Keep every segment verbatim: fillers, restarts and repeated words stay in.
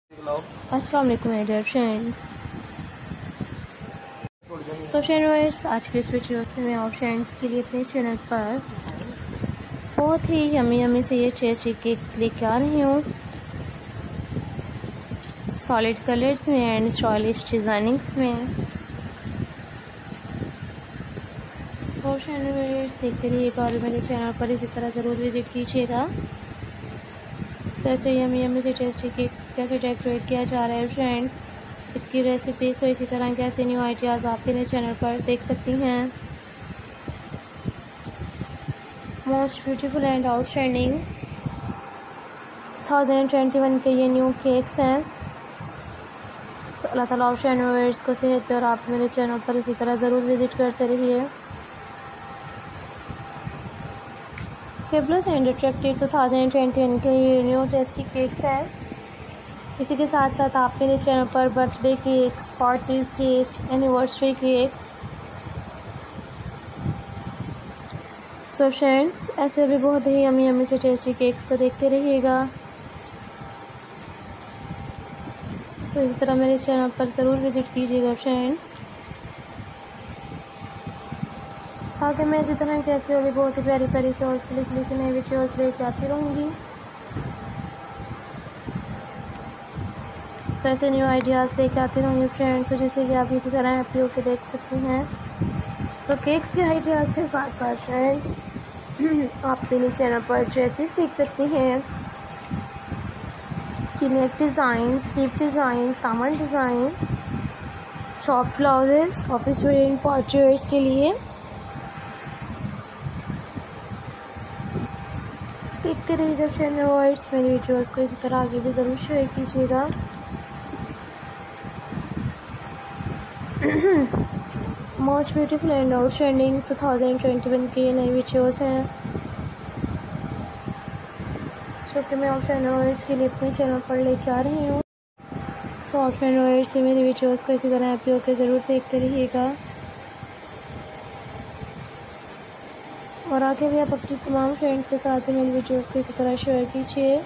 अस्सलाम वालेकुम my dear friends. So friends, आज के इस वीडियो में मैं आप फ्रेंड्स के लिए अपने चैनल पर बहुत ही यमी यमी से ये टेस्टी केक्स लेके आ रही हूँ, सॉलिड कलर्स में एंड स्टाइलिश डिज़ाइनिंग्स में। सो फ्रेंड्स, देखते रहिएगा और मेरे चैनल पर इसी तरह ज़रूर विज़िट कीजिएगा। सो ऐसे यमी यमी से टेस्टी केक्स कैसे डेकोरेट किया जा रहा है फ्रेंड्स, इसकी रेसिपीज तो इसी तरह कैसे न्यू आइडियाज़ आप मेरे चैनल पर देख सकती हैं। Most beautiful and outstanding two thousand twenty one के ये न्यू केक्स हैं। अल्लाह ताला फ्रेंड्स को सेहत और आप मेरे चैनल पर इसी तरह ज़रूर विज़िट करते रहिए। Fabulous and attractive two thousand twenty one के ये न्यू टेस्टी केक्स हैं। इसी के साथ साथ आप मेरे चैनल पर birthday cakes, parties cakes, anniversary cakes, so friends ऐसे भी बहुत ही यमी यमी से टेस्टी केक्स को देखते रहिएगा। सो इसी तरह मेरे चैनल पर ज़रूर विज़िट कीजिएगा फ्रेंड्स, ताकि मैं इसी तरह के ऐसे भी बहुत ही प्यारी प्यारी से और खिली खिली से नई वीडियोस लेके आती रहूँगी। सो ऐसे न्यू आइडियाज़ लेके आती रहूँगी फ्रेंड्स, जिससे कि आप इसी तरह हैप्पी होकर देख सकती हैं। सो केक्स के आइडियाज़ के साथ साथ फ्रेंड्स आप मेरे चैनल पर ड्रेसेस देख सकती हैं कि नेक डिज़ाइन, स्लीव डिज़ाइन, दामन design, short blouses, office wearing portraits के लिए देखते रहिएगा फ्रेंड्स। मेरी वीडियोस को इसी तरह आगे भी ज़रूर शेयर कीजिएगा। Most beautiful and outstanding two thousand twenty one की नई वीडियोस हैं, जो कि मैं आप फ्रेंड्स के लिए अपने चैनल पर लेके आ रही हूँ। सो आप फ्रेंड्स भी मेरी वीडियोस को इसी तरह हैप्पी होकर ज़रूर देखते रहिएगा और आगे भी आप अपनी तमाम फ्रेंड्स के साथ मेरी वीडियोस को इसी तरह शेयर कीजिए।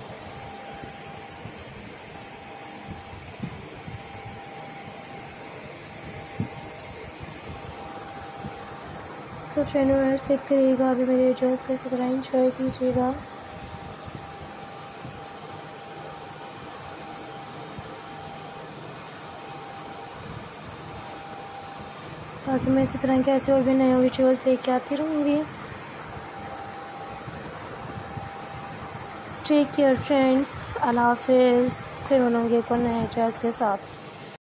सो फ्रेंड्स देखते रहिएगा, अभी मेरी वीडियोस को इसी तरह एंजॉय कीजिएगा। ताकि मैं इसी तरह के ऐसे और भी नए वीडियोस लेके आती रहूँगी। टेक केयर फ्रेंड्स, अल्लाह हाफिज़। फिर मिलूँगी एक और नए आइडियाज़ के साथ।